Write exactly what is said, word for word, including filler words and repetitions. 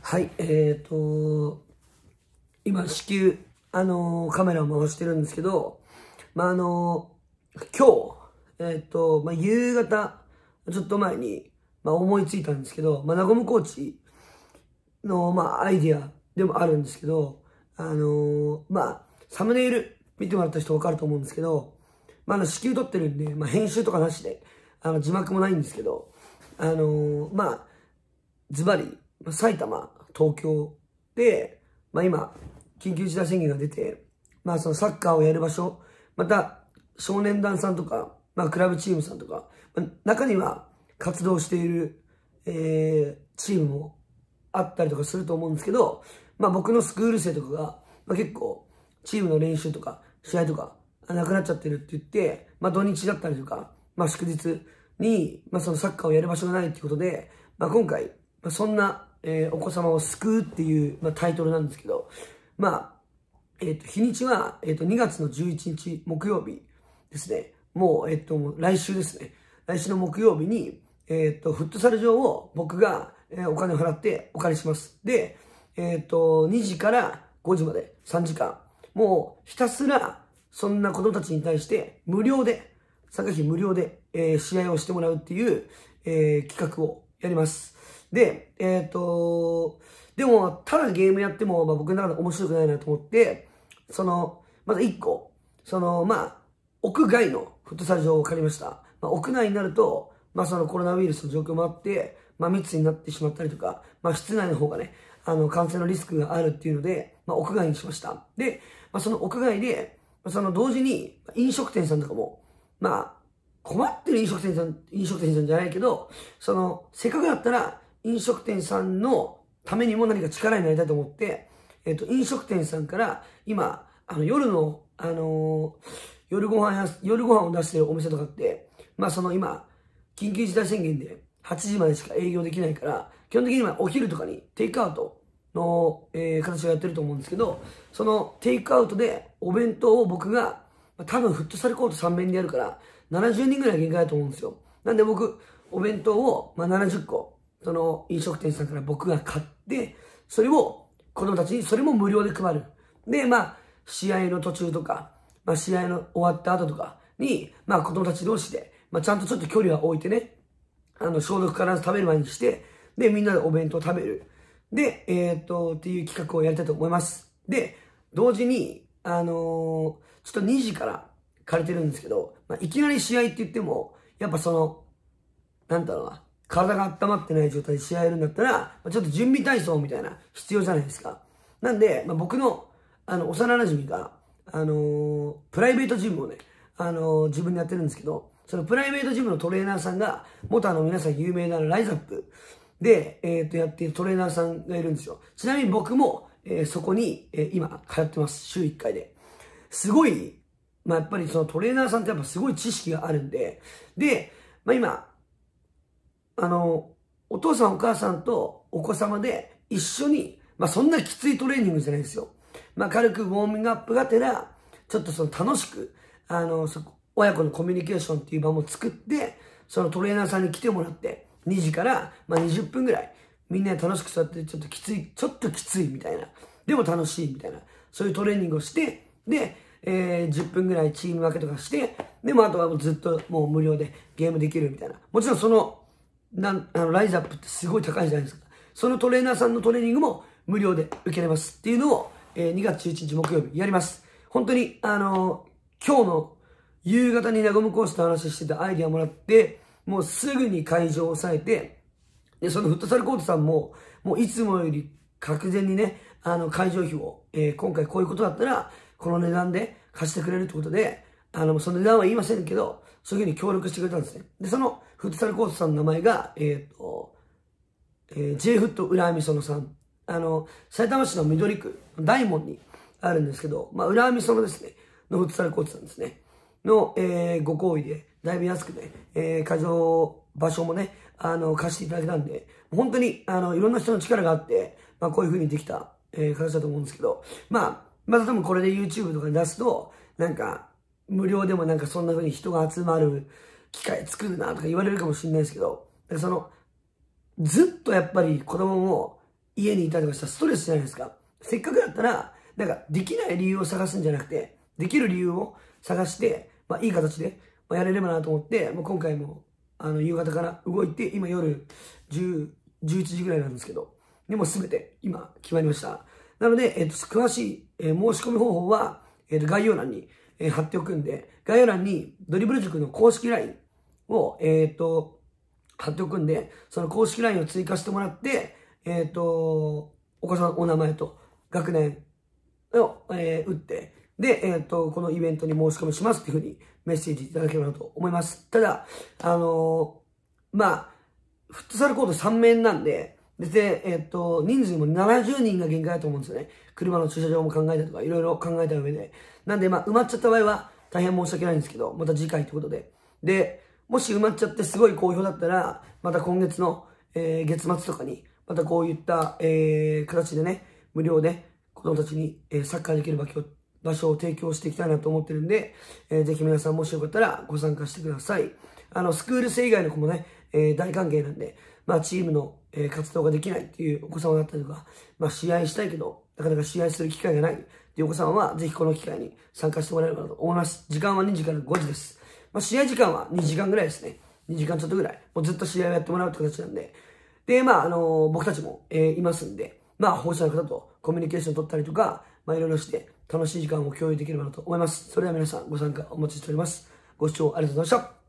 はい、えっと、今、至急、あのーカメラを回してるんですけど、まあ、あのー今日、えっと、まあ、夕方、ちょっと前に、まあ、思いついたんですけど、まあ、ナゴムコーチの、まあ、アイディアでもあるんですけど、あのーまあ、サムネイル見てもらった人分かると思うんですけど、まあ、あの、至急撮ってるんで、まあ、編集とかなしで、あの、字幕もないんですけど、あのーまあ、ズバリ、まあ埼玉、東京で、まあ今、緊急事態宣言が出て、まあそのサッカーをやる場所、また少年団さんとか、まあクラブチームさんとか、まあ中には活動している、えーチームもあったりとかすると思うんですけど、まあ僕のスクール生とかが、まあ結構チームの練習とか試合とかなくなっちゃってるって言って、まあ土日だったりとか、まあ祝日に、まあそのサッカーをやる場所がないっていうことで、まあ今回、まあそんな、えーお子様を救うっていう、まあ、タイトルなんですけど、まあ、えっと、日にちは、えっと、にがつのじゅういちにち木曜日ですね。もう、えっと、もう来週ですね。来週の木曜日に、えっと、フットサル場を僕が、えーお金を払ってお借りします。で、えっと、にじからごじまでさんじかん。もう、ひたすら、そんな子供たちに対して、無料で、参加費無料で、えー試合をしてもらうっていう、えー企画をやります。で、えっと、でも、ただゲームやっても、まあ、僕の中で面白くないなと思って、その、まずいっこ、その、まあ、屋外のフットサル場を借りました。まあ、屋内になると、まあ、そのコロナウイルスの状況もあって、まあ、密になってしまったりとか、まあ、室内の方がね、あの、感染のリスクがあるっていうので、まあ、屋外にしました。で、まあ、その屋外で、まあその同時に、飲食店さんとかも、まあ、困ってる飲食店さん、飲食店さんじゃないけど、その、せっかくだったら、飲食店さんのためにも何か力になりたいと思って、えっと、飲食店さんから、今、あの、夜の、あのー夜ご飯や、夜ご飯を出してるお店とかって、まあその今、緊急事態宣言ではちじまでしか営業できないから、基本的にはお昼とかにテイクアウトの、えー形をやってると思うんですけど、そのテイクアウトでお弁当を僕が、まあ多分フットサルコートさん面でやるから、ななじゅうにんぐらい限界だと思うんですよ。なんで僕、お弁当を、まあ、ななじゅっこ、その飲食店さんから僕が買って、それを子供たちにそれも無料で配る。で、まあ、試合の途中とか、まあ、試合の終わった後とかに、まあ、子供たち同士で、まあ、ちゃんとちょっと距離は置いてね、あの、消毒から食べる前にして、で、みんなでお弁当食べる。で、えーっと、っていう企画をやりたいと思います。で、同時に、あのーちょっとにじから借りてるんですけど、まあ、いきなり試合って言っても、やっぱその、なんだろうな、体が温まってない状態で試合やるんだったら、まあちょっと準備体操みたいな必要じゃないですか。なんで、まあ、僕の、あの、幼馴染が、あのープライベートジムをね、あのー自分でやってるんですけど、そのプライベートジムのトレーナーさんが、元あの皆さん有名なライザップで、えっと、やっているトレーナーさんがいるんですよ。ちなみに僕も、えーそこに、えー今、通ってます。週いっかいで。すごい、まあ、やっぱりそのトレーナーさんってやっぱすごい知識があるんで、で、まあ今、あの、お父さんお母さんとお子様で一緒に、まあそんなきついトレーニングじゃないですよ。まあ軽くウォーミングアップがてら、ちょっとその楽しく、あの、そ親子のコミュニケーションっていう場も作って、そのトレーナーさんに来てもらって、にじからまあにじゅっぷんぐらい、みんなで楽しく座って、ちょっときつい、ちょっときついみたいな。でも楽しいみたいな。そういうトレーニングをして、で、えーじゅっぷんぐらいチーム分けとかして、でもあとはもうずっともう無料でゲームできるみたいな。もちろんその、なんあのライズアップってすごい高いじゃないですか。そのトレーナーさんのトレーニングも無料で受けれますっていうのを、えーにがつじゅういちにち木曜日やります。本当に、あのー今日の夕方にナゴムコースと話してたアイディアもらって、もうすぐに会場を抑えて、で、そのフットサルコートさんも、もういつもより格前にね、あの、会場費を、えー今回こういうことだったら、この値段で貸してくれるってことで、あの、その値段は言いませんけど、そういうふうに協力してくれたんですね。で、そのフットサルコートさんの名前が、えっと、えー、J フット浦和美園さん。あの、埼玉市の緑区、大門にあるんですけど、まあ、浦和美園ですね、のフットサルコートさんですね。の、えーご好意で、だいぶ安くね、えー会場、場所もね、あの、貸していただけたんで、本当に、あの、いろんな人の力があって、まあ、こういう風にできた、えー形だと思うんですけど、まあ、また多分これで YouTube とかに出すと、なんか、無料でもなんかそんな風に人が集まる機会作るなとか言われるかもしれないですけど、その、ずっとやっぱり子供も家にいたりとかしたらストレスじゃないですか。せっかくだったら、なんかできない理由を探すんじゃなくて、できる理由を探して、まあいい形で、まあ、やれればなと思って、もう今回も、あの、夕方から動いて、今夜じゅう、じゅういちじぐらいなんですけど、でも全て今決まりました。なので、えっと、詳しい、えー、申し込み方法は、えっと、概要欄に、えー、貼っておくんで、概要欄にドリブル塾の公式 ライン を、えっと、貼っておくんで、その公式 ライン を追加してもらって、えっと、お子さんお名前と学年を、えー、打って、で、えっと、このイベントに申し込みしますっていうふうにメッセージいただければなと思います。ただ、あのー、まあ、フットサルコートさん面なんで、で、えっと、人数もななじゅうにんが限界だと思うんですよね。車の駐車場も考えたりとか、いろいろ考えた上で。なんで、まあ、埋まっちゃった場合は大変申し訳ないんですけど、また次回ということで。で、もし埋まっちゃってすごい好評だったら、また今月の、えー、月末とかに、またこういった、えー、形でね、無料で子供たちに、えー、サッカーできる場所場所を提供していきたいなと思ってるんで、えー、ぜひ皆さんもしよかったらご参加してください。あの、スクール生以外の子もね、えー、大歓迎なんで、まあ、チームの、えー、活動ができないっていうお子様だったりとか、まあ、試合したいけど、なかなか試合する機会がないっていうお子様は、ぜひこの機会に参加してもらえればと思います。時間はにじからごじです。まあ、試合時間はにじかんぐらいですね。にじかんちょっとぐらい。もうずっと試合をやってもらうって形なんで。で、まあ、あのー、僕たちも、えー、いますんで、まあ、保護者の方とコミュニケーションを取ったりとか、まあ、いろいろして楽しい時間を共有できればなと思います。それでは皆さんご参加お待ちしております。ご視聴ありがとうございました。